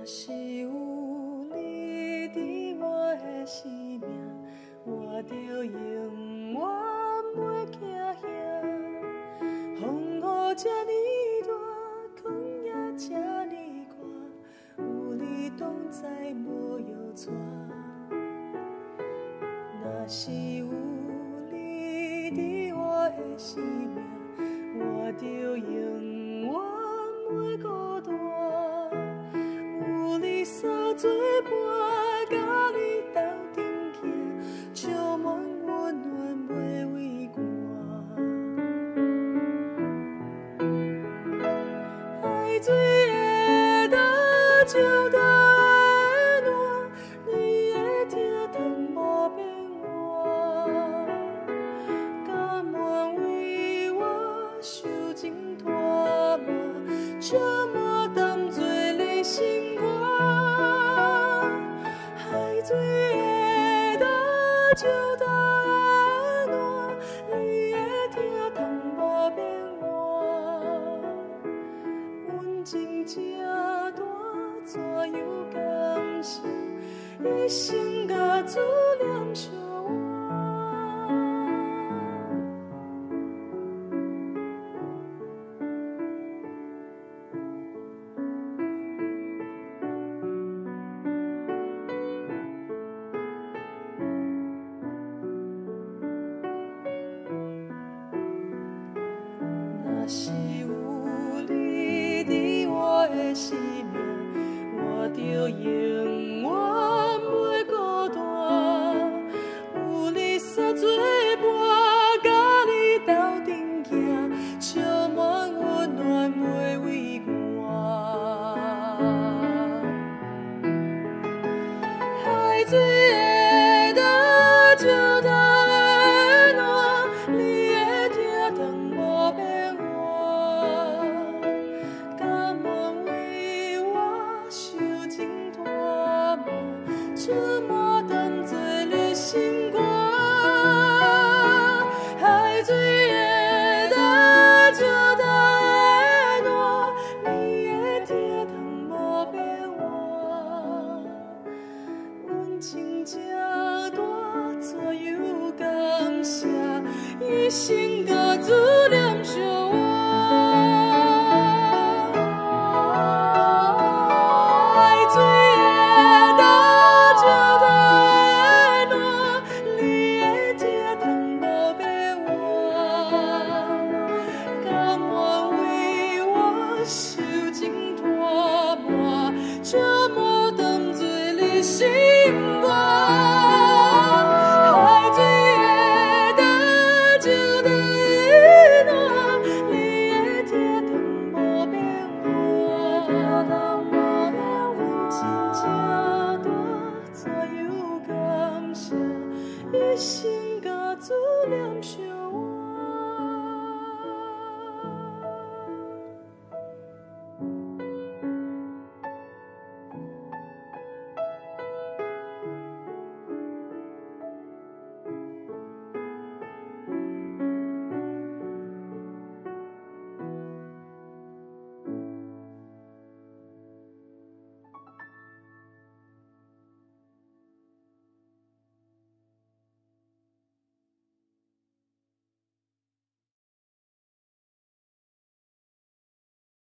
是有你伫我的生命，我就永远袂惊吓。风雨这呢大，曠野这呢阔，有你同在无摇泏。若是有你伫我的生命，我就永远袂孤单。有你相作伴，甲你斗阵行，充满温暖不畏寒。海水会干石头会烂，你的疼痛无变换。甘愿为我受尽拖磨，将我当作你心肝。海水会干石头会烂，你的疼痛无变换。恩情这大怎样感谢？一生甲主念相若是有你伫我的生命，我就永远袂孤单。有你相作伴，甲你斗阵行，充满温暖袂畏寒。海水会干石头会烂，你的疼痛无变换。甘愿为我受尽拖磨，将我当作你心肝。海水会干石头会烂，你的疼痛无变换。恩情这大怎样感谢？一生甲主念相海水会干石头会烂，你的疼痛无变换。甘愿为我受尽拖磨，将我当作你心肝。海水会干石头会烂，你的疼痛无变换。恩情这大怎样感谢？一生甲主念相